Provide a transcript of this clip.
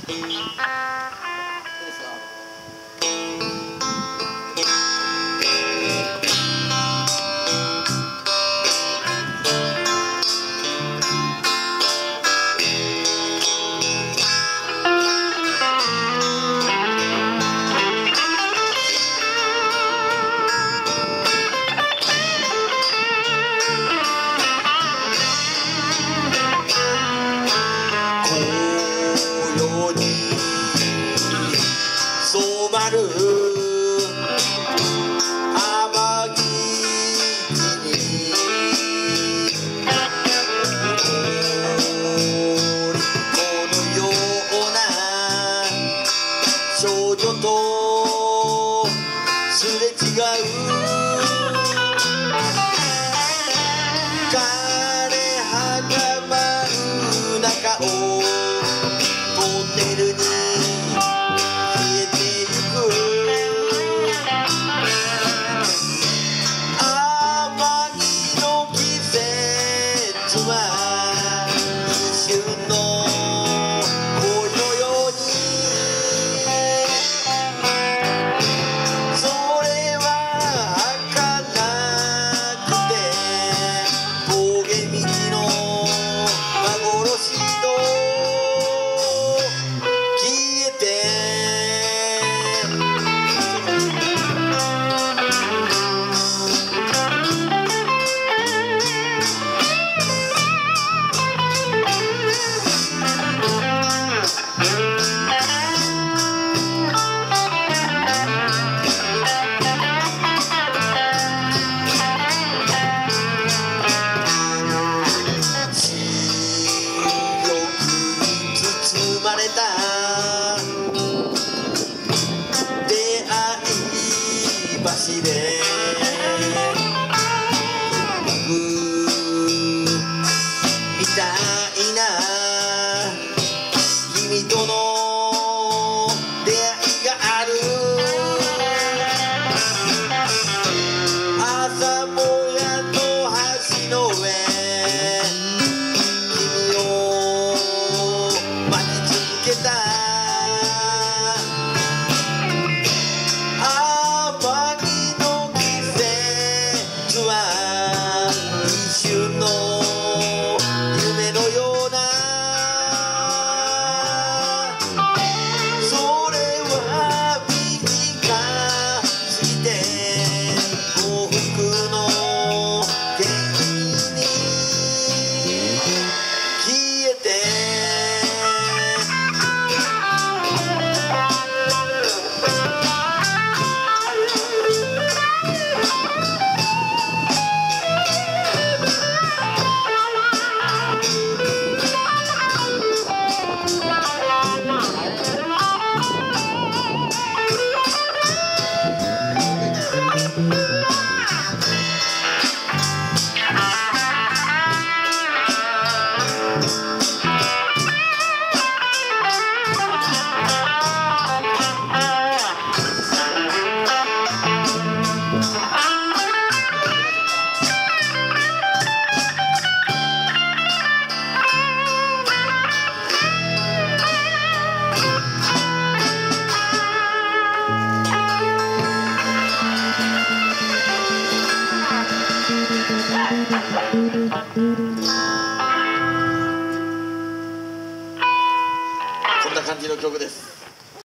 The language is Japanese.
染まる天城にこのような少女とすれ違う枯れ葉が舞う中をトンネルに橋で僕みたいな君との出会いがある朝もやの橋の上君を待ち続けた一瞬の夢のようなそれは短すぎて幸福の天に消えてこんな感じの曲です。